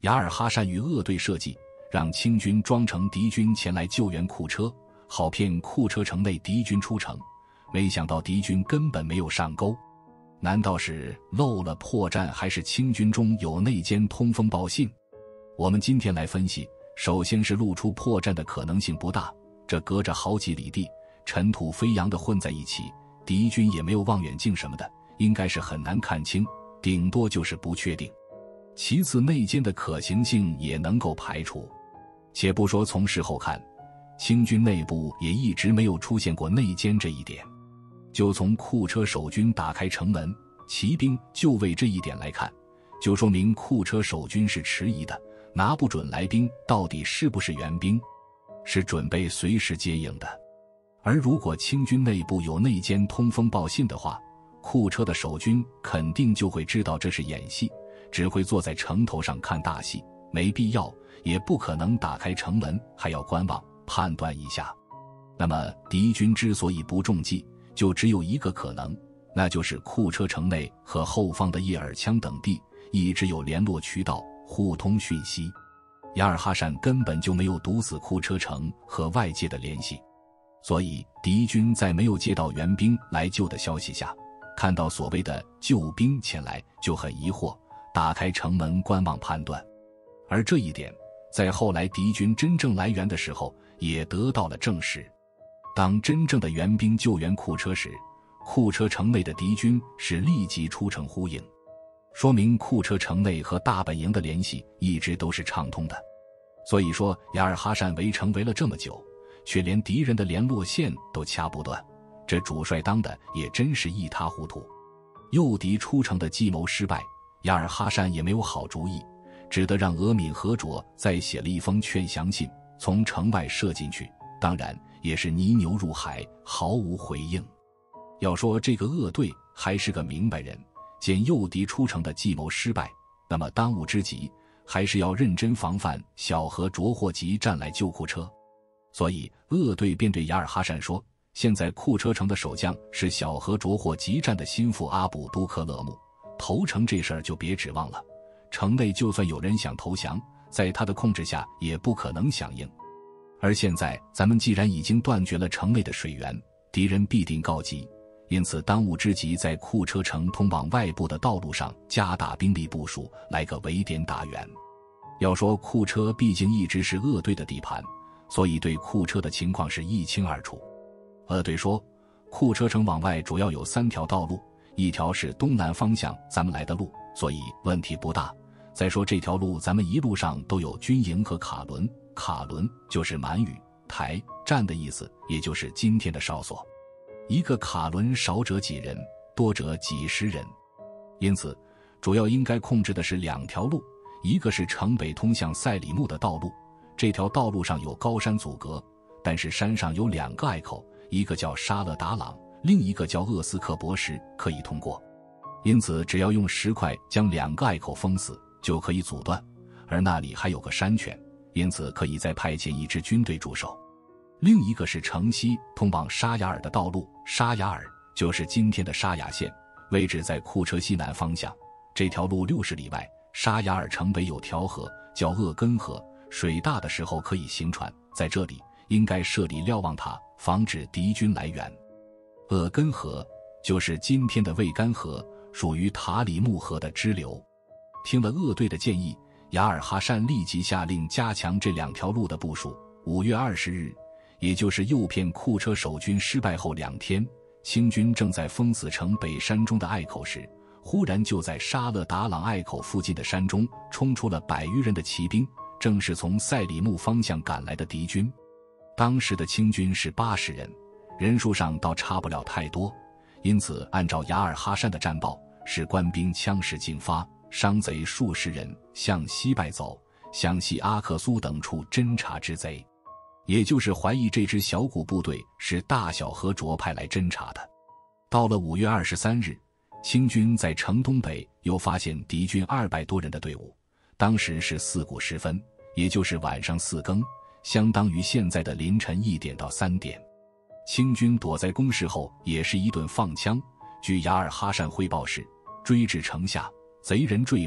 雅尔哈善与鄂队设计，让清军装成敌军前来救援库车，好骗库车城内敌军出城。没想到敌军根本没有上钩，难道是漏了破绽，还是清军中有内奸通风报信？我们今天来分析，首先是露出破绽的可能性不大，这隔着好几里地，尘土飞扬的混在一起，敌军也没有望远镜什么的，应该是很难看清，顶多就是不确定。其次，内奸的可行性也能够排除。且不说从事后看，清军内部也一直没有出现过内奸这一点。就从库车守军打开城门，骑兵就位这一点来看，就说明库车守军是迟疑的，拿不准来兵到底是不是援兵，是准备随时接应的。而如果清军内部有内奸通风报信的话，库车的守军肯定就会知道这是演戏，只会坐在城头上看大戏，没必要也不可能打开城门，还要观望判断一下。那么敌军之所以不中计，就只有一个可能，那就是库车城内和后方的叶尔羌等地一直有联络渠道，互通讯息。雅尔哈善根本就没有堵死库车城和外界的联系，所以敌军在没有接到援兵来救的消息下，看到所谓的救兵前来就很疑惑，打开城门观望判断。而这一点在后来敌军真正来援的时候也得到了证实。当真正的援兵救援库车时，库车城内的敌军是立即出城呼应，说明库车城内和大本营的联系一直都是畅通的。所以说雅尔哈善围城围了这么久，却连敌人的联络线都掐不断，这主帅当的也真是一塌糊涂。诱敌出城的计谋失败，雅尔哈善也没有好主意，只得让额敏和卓再写了一封劝降信，从城外射进去，当然也是泥牛入海，毫无回应。要说这个鄂队还是个明白人，见诱敌出城的计谋失败，那么当务之急还是要认真防范小和卓霍吉战来救库车。所以鄂队便对雅尔哈善说，现在库车城的守将是小和卓霍吉战的心腹阿卜都克勒木，投诚这事儿就别指望了，城内就算有人想投降，在他的控制下也不可能响应。而现在咱们既然已经断绝了城内的水源，敌人必定告急，因此当务之急在库车城通往外部的道路上加大兵力部署，来个围点打援。要说库车毕竟一直是鄂队的地盘，所以对库车的情况是一清二楚。鄂队说，库车城往外主要有3条道路，一条是东南方向咱们来的路，所以问题不大。再说这条路咱们一路上都有军营和卡伦，卡伦就是满语台站的意思，也就是今天的哨所。一个卡伦少者几人，多者几十人，因此主要应该控制的是2条路，一个是城北通向赛里木的道路，这条道路上有高山阻隔，但是山上有2个隘口，一个叫沙勒达朗，另一个叫厄斯克博什，可以通过。因此只要用石块将2个隘口封死就可以阻断，而那里还有个山泉，因此可以再派遣一支军队驻守。另一个是城西通往沙雅尔的道路，沙雅尔就是今天的沙雅县，位置在库车西南方向。这条路60里外，沙雅尔城北有条河叫鄂根河，水大的时候可以行船，在这里应该设立瞭望塔，防止敌军来援。鄂根河就是今天的魏干河，属于塔里木河的支流。听了鄂队的建议，雅尔哈善立即下令加强这2条路的部署。5月20日，也就是诱骗库车守军失败后2天，清军正在封死城北山中的隘口时，忽然就在沙勒达朗隘口附近的山中冲出了100余人的骑兵，正是从赛里木方向赶来的敌军。当时的清军是80人，人数上倒差不了太多，因此按照雅尔哈善的战报，是官兵枪矢尽发，伤贼数十人，向西败走，向西阿克苏等处侦察之贼，也就是怀疑这支小股部队是大小和卓派来侦察的。到了5月23日，清军在城东北又发现敌军200多人的队伍，当时是4鼓时分，也就是晚上4更，相当于现在的凌晨1点到3点。清军躲在工事后也是一顿放枪，据雅尔哈善汇报时，追至城下，贼人坠马，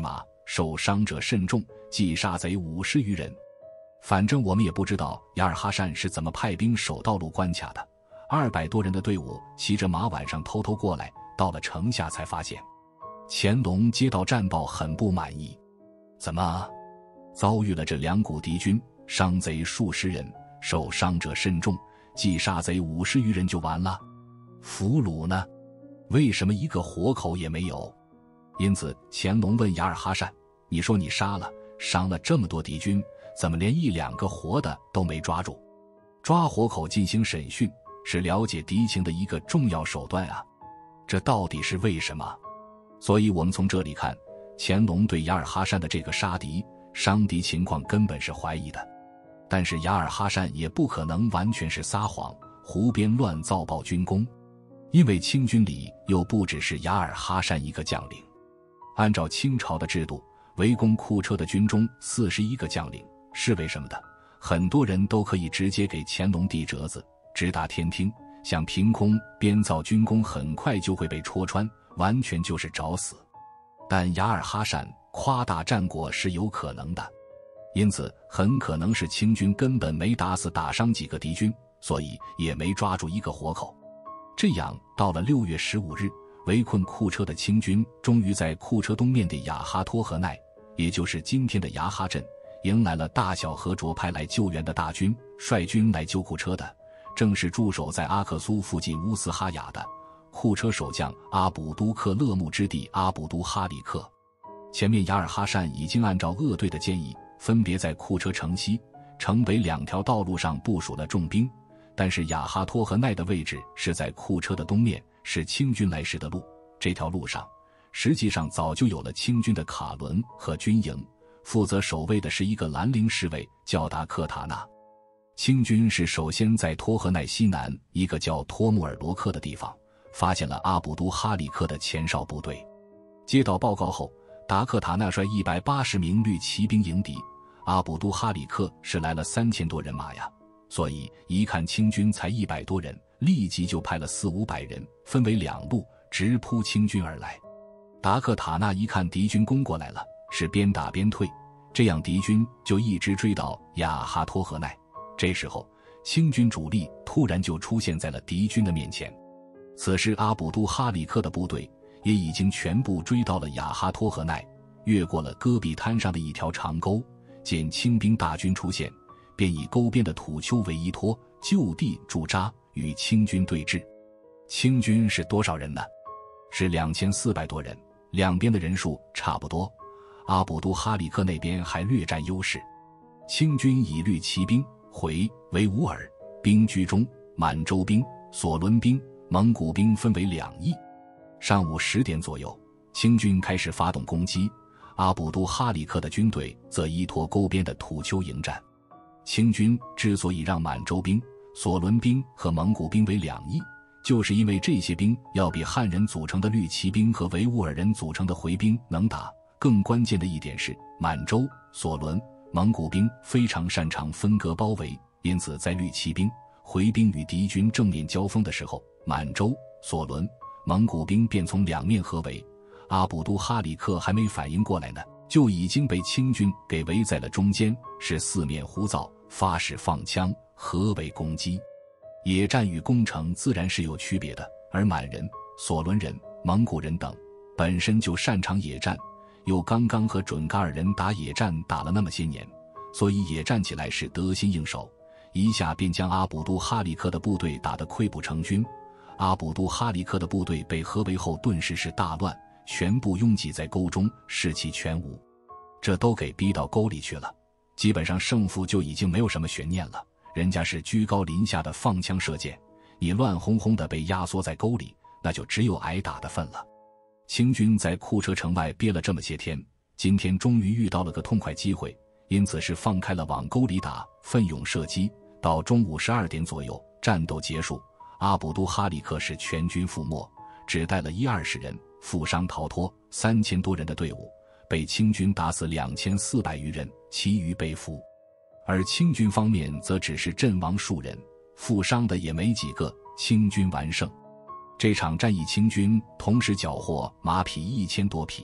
受伤者甚众，计杀贼50余人。反正我们也不知道雅尔哈善是怎么派兵守道路关卡的，200多人的队伍骑着马晚上偷偷过来，到了城下才发现。乾隆接到战报很不满意，怎么遭遇了这2股敌军，伤贼数十人，受伤者甚众，计杀贼50余人就完了？俘虏呢？为什么一个活口也没有？因此乾隆问雅尔哈善，你说你杀了伤了这么多敌军，怎么连1、2个活的都没抓住？抓活口进行审讯是了解敌情的一个重要手段啊，这到底是为什么？所以我们从这里看，乾隆对雅尔哈善的这个杀敌伤敌情况根本是怀疑的。但是雅尔哈善也不可能完全是撒谎胡编乱造报军功，因为清军里又不只是雅尔哈善一个将领。按照清朝的制度，围攻库车的军中41个将领、侍卫什么的，很多人都可以直接给乾隆递折子，直达天听，想凭空编造军功很快就会被戳穿，完全就是找死。但雅尔哈善夸大战果是有可能的，因此很可能是清军根本没打死打伤几个敌军，所以也没抓住一个活口。这样到了6月15日，围困库车的清军终于在库车东面的雅哈托河奈，也就是今天的牙哈镇，迎来了大小和卓派来救援的大军。率军来救库车的正是驻守在阿克苏附近乌斯哈雅的库车守将阿卜都克勒木之弟阿卜都哈里克。前面雅尔哈善已经按照鄂队的建议，分别在库车城西、城北2条道路上部署了重兵，但是雅哈托河奈的位置是在库车的东面，是清军来时的路。这条路上实际上早就有了清军的卡伦和军营，负责守卫的是一个兰陵侍卫叫达克塔纳。清军是首先在托河奈西南一个叫托木尔罗克的地方发现了阿卜都哈里克的前哨部队。接到报告后，达克塔纳率180名绿骑兵迎敌，阿卜都哈里克是来了3000多人马呀，所以一看清军才100多人，立即就派了400-500人分为2路直扑清军而来。达克塔纳一看敌军攻过来了，是边打边退，这样敌军就一直追到雅哈托河奈。这时候清军主力突然就出现在了敌军的面前，此时阿卜都哈里克的部队也已经全部追到了雅哈托河奈，越过了戈壁滩上的一条长沟，见清兵大军出现，便以沟边的土丘为依托，就地驻扎与清军对峙。清军是多少人呢？是2400多人，两边的人数差不多，阿卜都哈里克那边还略占优势。清军以绿骑兵、回、维吾尔兵居中，满洲兵、索伦兵、蒙古兵分为2翼。上午10点左右，清军开始发动攻击，阿卜都哈里克的军队则依托沟边的土丘迎战。清军之所以让满洲兵、索伦兵和蒙古兵为2翼，就是因为这些兵要比汉人组成的绿骑兵和维吾尔人组成的回兵能打。更关键的一点是，满洲、索伦、蒙古兵非常擅长分割包围，因此在绿骑兵、回兵与敌军正面交锋的时候，满洲、索伦、蒙古兵便从2面合围。阿卜都哈里克还没反应过来呢，就已经被清军给围在了中间，是4面胡造，发誓放枪合围攻击。野战与攻城自然是有区别的，而满人、索伦人、蒙古人等本身就擅长野战，又刚刚和准噶尔人打野战打了那么些年，所以野战起来是得心应手，一下便将阿卜都哈里克的部队打得溃不成军。阿卜都哈里克的部队被合围后顿时是大乱，全部拥挤在沟中，士气全无。这都给逼到沟里去了，基本上胜负就已经没有什么悬念了。人家是居高临下的放枪射箭，你乱哄哄的被压缩在沟里，那就只有挨打的份了。清军在库车城外憋了这么些天，今天终于遇到了个痛快机会，因此是放开了往沟里打，奋勇射击。到中午12点左右，战斗结束，阿卜都哈里克是全军覆没，只带了120人，负伤逃脱。3000多人的队伍被清军打死2400余人，其余被俘。而清军方面则只是阵亡数人，负伤的也没几个，清军完胜。这场战役清军同时缴获马匹1000多匹，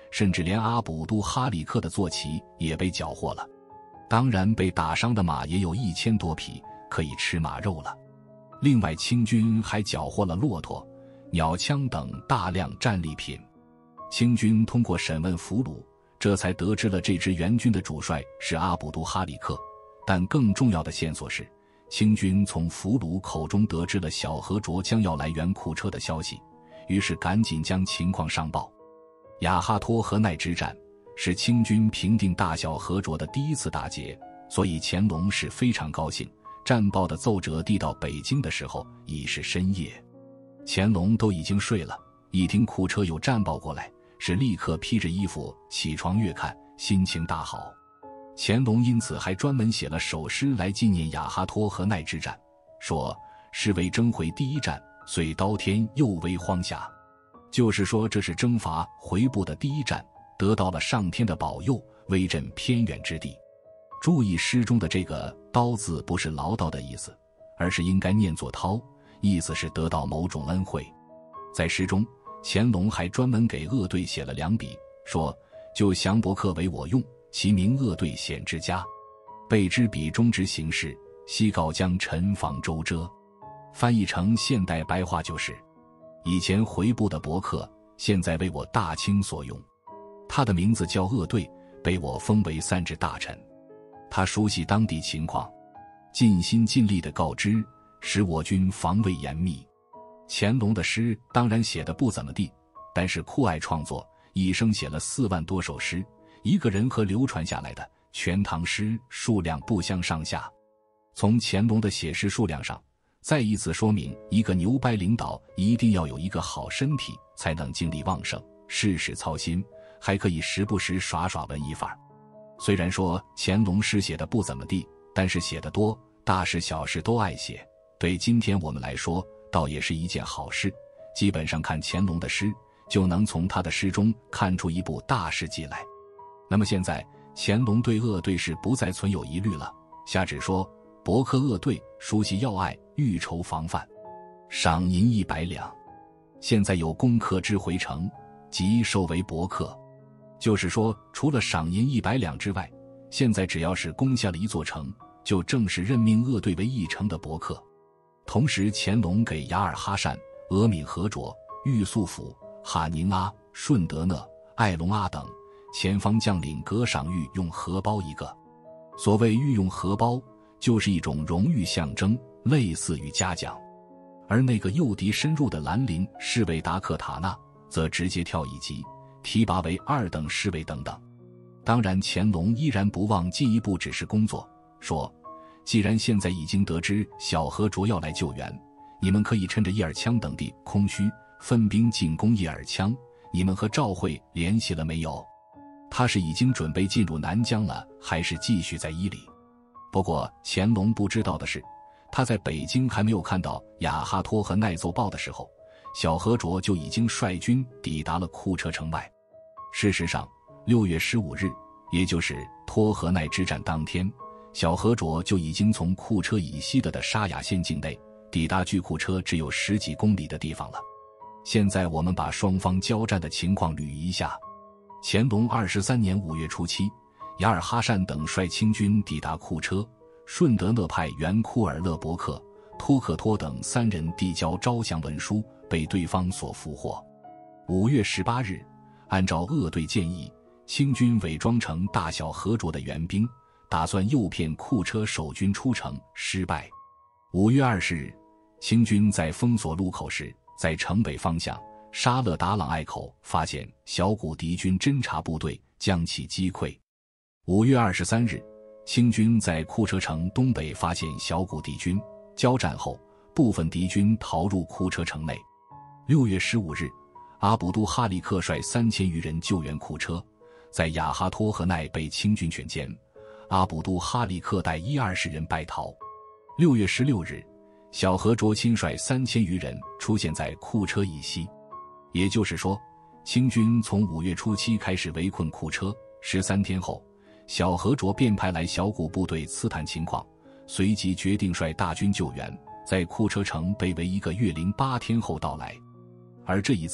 甚至连阿卜杜哈里克的坐骑也被缴获了。当然，被打伤的马也有1000多匹，可以吃马肉了。另外，清军还缴获了骆驼、鸟枪等大量战利品。清军通过审问俘虏，这才得知了这支援军的主帅是阿卜杜哈里克。但更重要的线索是，清军从俘虏口中得知了小河卓将要来援库车的消息，于是赶紧将情况上报。雅哈托河奈之战是清军平定大小河卓的第一次大捷，所以乾隆是非常高兴。战报的奏折递到北京的时候已是深夜，乾隆都已经睡了，一听库车有战报过来，是立刻披着衣服起床阅看，心情大好。乾隆因此还专门写了首诗来纪念雅哈托河奈之战，说是为征回第一战，遂刀天又威荒峡，就是说这是征伐回部的第一战，得到了上天的保佑，威震偏远之地。注意诗中的这个刀字不是唠叨的意思，而是应该念作涛，意思是得到某种恩惠。在诗中，乾隆还专门给鄂队写了2笔，说就降伯克为我用，其名鄂队显之家，备之笔中之形式，西告将陈防周遮。翻译成现代白话就是，以前回部的伯克，现在为我大清所用。他的名字叫鄂队，被我封为3制大臣。他熟悉当地情况，尽心尽力地告知，使我军防卫严密。乾隆的诗当然写得不怎么地，但是酷爱创作，一生写了4万多首诗，一个人和流传下来的全唐诗数量不相上下。从乾隆的写诗数量上，再一次说明一个牛掰领导一定要有一个好身体，才能精力旺盛，事事操心，还可以时不时耍耍文艺范儿。虽然说乾隆诗写的不怎么地，但是写得多，大事小事都爱写，对今天我们来说倒也是一件好事。基本上看乾隆的诗，就能从他的诗中看出一部大事记来。那么现在乾隆对鄂队是不再存有疑虑了，下旨说伯克鄂队熟悉要隘，欲筹防范，赏银100两，现在有攻克之回城，即授为伯克。就是说，除了赏银100两之外，现在只要是攻下了一座城，就正式任命鄂队为一城的伯克。同时，乾隆给雅尔哈善、额敏和卓、玉素甫、哈宁阿、顺德讷、艾隆阿等前方将领各赏御用荷包1个。所谓御用荷包，就是一种荣誉象征，类似于嘉奖。而那个诱敌深入的兰陵侍卫达克塔纳，则直接跳1级，提拔为2等侍卫等等。当然，乾隆依然不忘进一步指示工作，说既然现在已经得知小河卓要来救援，你们可以趁着叶尔羌等地空虚，分兵进攻叶尔羌。你们和赵会联系了没有？他是已经准备进入南疆了，还是继续在伊犁？不过乾隆不知道的是，他在北京还没有看到雅哈托和奈奏报的时候，小河卓就已经率军抵达了库车城外。事实上，6月15日，也就是托河奈之战当天，小河卓就已经从库车以西的沙雅县境内抵达距库车只有10几公里的地方了。现在我们把双方交战的情况捋一下。乾隆23年5月初7，雅尔哈善等率清军抵达库车，顺德讷派原库尔勒伯克、托克托等3人递交招降文书，被对方所俘获。5月18日，按照鄂队建议，清军伪装成大小河卓的援兵，打算诱骗库车守军出城，失败。5月20日，清军在封锁路口时，在城北方向沙勒达朗隘口发现小股敌军侦察部队，将其击溃。5月23日，清军在库车城东北发现小股敌军，交战后部分敌军逃入库车城内。6月15日，阿卜杜哈里克率3000余人救援库车，在雅哈托河奈被清军全歼，阿卜杜哈里克带120人败逃。6月16日，小河卓亲率3000余人出现在库车以西。也就是说，清军从5月初7开始围困库车，13天后，小河卓便派来小股部队刺探情况，随即决定率大军救援，在库车城被围1个月08天后到来。而这一次，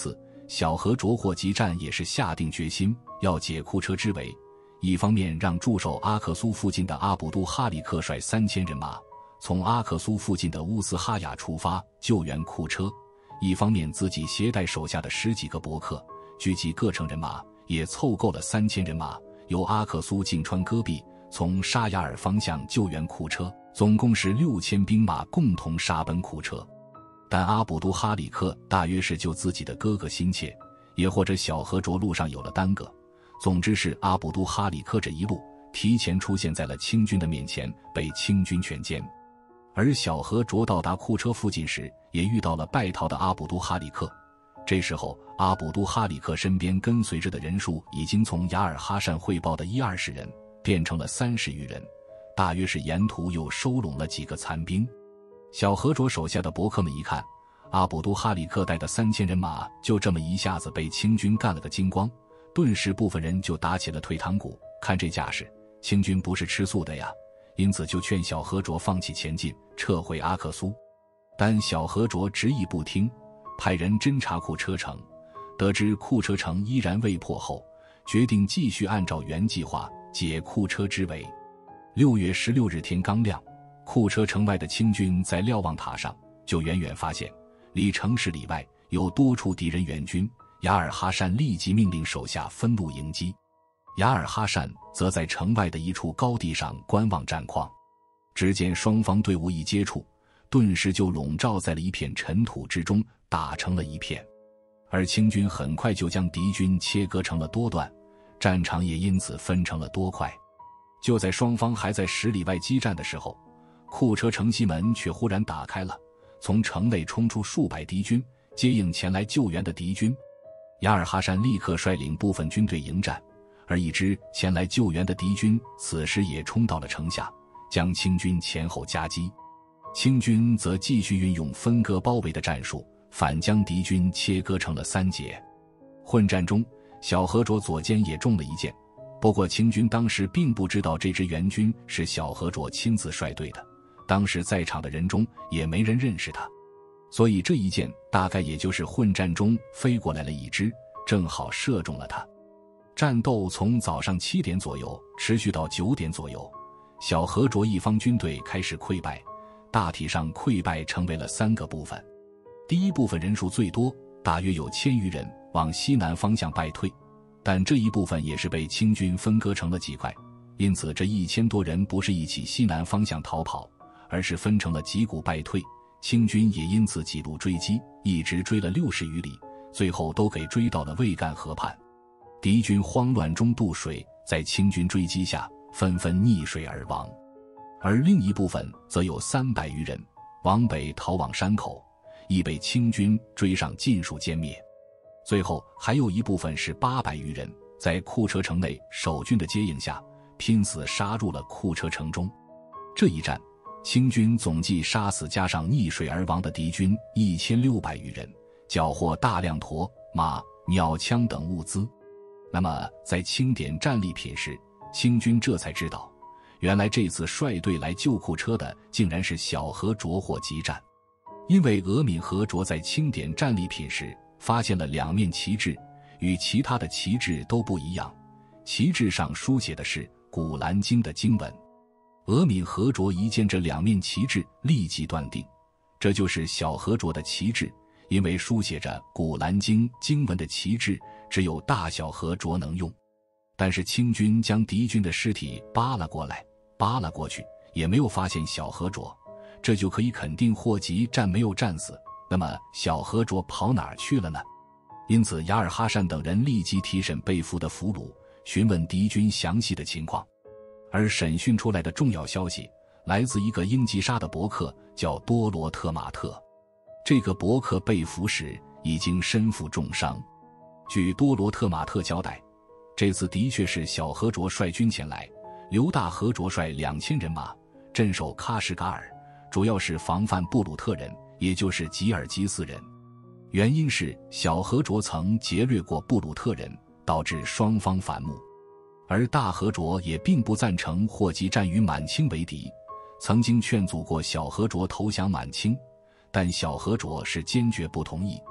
小河卓霍集战也是下定决心要解库车之围，一方面让驻守阿克苏附近的阿卜杜哈里克率3000人马从阿克苏附近的乌斯哈雅出发救援库车，一方面自己携带手下的10几个伯克，聚集各城人马，也凑够了3000人马，由阿克苏进川戈壁，从沙雅尔方向救援库车，总共是6000兵马共同杀奔库车。但阿卜杜哈里克大约是就自己的哥哥心切，也或者小河卓路上有了耽搁，总之是阿卜杜哈里克这一路提前出现在了清军的面前，被清军全歼。而小河卓到达库车附近时，也遇到了败逃的阿卜杜哈里克。这时候阿卜杜哈里克身边跟随着的人数已经从雅尔哈善汇报的20-20人变成了30余人，大约是沿途又收拢了几个残兵。小河卓手下的伯克们一看，阿卜杜哈里克带的3000人马就这么一下子被清军干了个精光，顿时部分人就打起了退堂鼓，看这架势，清军不是吃素的呀，因此就劝小河卓放弃前进，撤回阿克苏。但小河卓执意不听，派人侦察库车城，得知库车城依然未破后，决定继续按照原计划解库车之围。6月16日天刚亮，库车城外的清军在瞭望塔上就远远发现离城10里外有多处敌人援军，雅尔哈善立即命令手下分路迎击。雅尔哈善则在城外的一处高地上观望战况，只见双方队伍一接触，顿时就笼罩在了一片尘土之中，打成了一片。而清军很快就将敌军切割成了多段，战场也因此分成了多块。就在双方还在10里外激战的时候，库车城西门却忽然打开了，从城内冲出数百敌军，接应前来救援的敌军。雅尔哈善立刻率领部分军队迎战，而一支前来救援的敌军此时也冲到了城下，将清军前后夹击。清军则继续运用分割包围的战术，反将敌军切割成了3节。混战中，小河卓左肩也中了一箭，不过清军当时并不知道这支援军是小河卓亲自率队的，当时在场的人中也没人认识他，所以这一箭大概也就是混战中飞过来了一支，正好射中了他。战斗从早上7点左右持续到9点左右，小河卓一方军队开始溃败，大体上溃败成为了3个部分。第一部分人数最多，大约有1000余人，往西南方向败退，但这一部分也是被清军分割成了几块，因此这1000多人不是一起西南方向逃跑，而是分成了几股败退。清军也因此几路追击，一直追了60余里，最后都给追到了魏干河畔。敌军慌乱中渡水，在清军追击下纷纷溺水而亡。而另一部分则有300余人往北逃往山口，亦被清军追上尽数歼灭。最后还有一部分是800余人在库车城内守军的接应下拼死杀入了库车城中。这一战清军总计杀死加上溺水而亡的敌军1600余人，缴获大量驼、马、鸟枪等物资。那么在清点战利品时，清军这才知道，原来这次率队来救库车的竟然是小河卓霍集战。因为俄敏和卓在清点战利品时发现了2面旗帜，与其他的旗帜都不一样，旗帜上书写的是古兰经的经文。俄敏和卓一见这2面旗帜，立即断定这就是小河卓的旗帜，因为书写着古兰经经文的旗帜只有大小河卓能用。但是清军将敌军的尸体扒拉过来扒拉过去，也没有发现小河卓，这就可以肯定霍集战没有战死。那么小河卓跑哪儿去了呢？因此雅尔哈善等人立即提审被俘的俘虏，询问敌军详细的情况。而审讯出来的重要消息来自一个英吉沙的伯克，叫多罗特马特。这个伯克被俘时已经身负重伤。据多罗特马特交代，这次的确是小河卓率军前来，刘大河卓率2000人马镇守喀什噶尔，主要是防范布鲁特人，也就是吉尔吉斯人。原因是小河卓曾劫掠过布鲁特人，导致双方反目。而大河卓也并不赞成霍集战与满清为敌，曾经劝阻过小河卓投降满清，但小河卓是坚决不同意，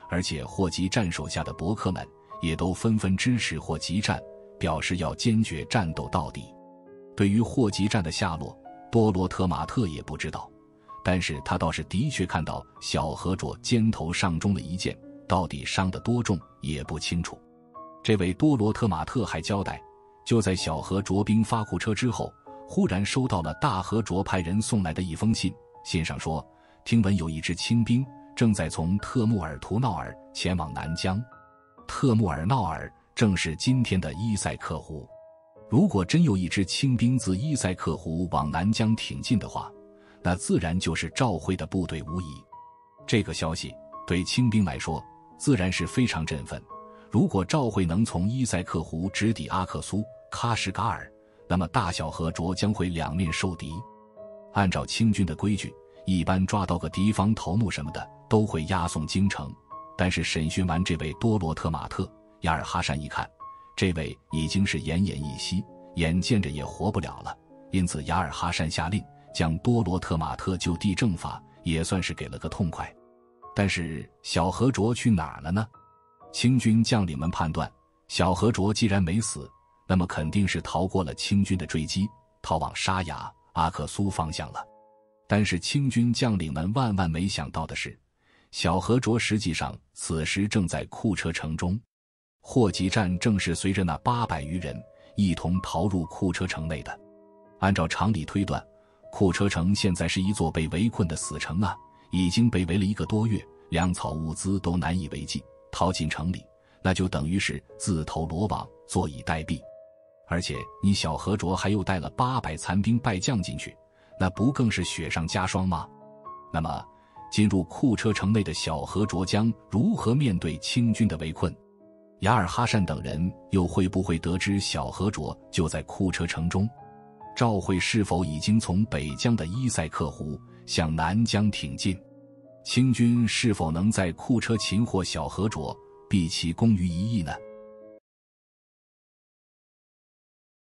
而且霍集战手下的伯克们也都纷纷支持霍集战，表示要坚决战斗到底。对于霍集战的下落，多罗特马特也不知道，但是他倒是的确看到小河卓肩头上中了一箭，到底伤得多重也不清楚。这位多罗特马特还交代，就在小河卓兵发库车之后，忽然收到了大河卓派人送来的一封信，信上说，听闻有一支清兵正在从特穆尔图闹尔前往南疆。特穆尔闹尔正是今天的伊塞克湖。如果真有一支清兵自伊塞克湖往南疆挺进的话，那自然就是赵惠的部队无疑。这个消息对清兵来说自然是非常振奋，如果赵惠能从伊塞克湖直抵阿克苏、喀什噶尔，那么大小河卓将会两面受敌。按照清军的规矩，一般抓到个敌方头目什么的都会押送京城，但是审讯完这位多罗特马特，亚尔哈善一看，这位已经是奄奄一息，眼见着也活不了了，因此亚尔哈善下令将多罗特马特就地正法，也算是给了个痛快。但是小河卓去哪儿了呢？清军将领们判断，小河卓既然没死，那么肯定是逃过了清军的追击，逃往沙雅、阿克苏方向了。但是清军将领们万万没想到的是，小河卓实际上此时正在库车城中。霍集战正是随着那800余人一同逃入库车城内的。按照常理推断，库车城现在是一座被围困的死城啊，已经被围了1个多月，粮草物资都难以为继，逃进城里那就等于是自投罗网，坐以待毙。而且你小河卓还又带了800残兵败将进去，那不更是雪上加霜吗？那么进入库车城内的小河卓将如何面对清军的围困？亚尔哈善等人又会不会得知小河卓就在库车城中？赵惠是否已经从北疆的伊塞克湖向南疆挺进？清军是否能在库车擒获小河卓，避其功于一役呢？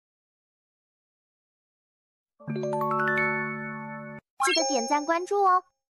记得点赞关注哦。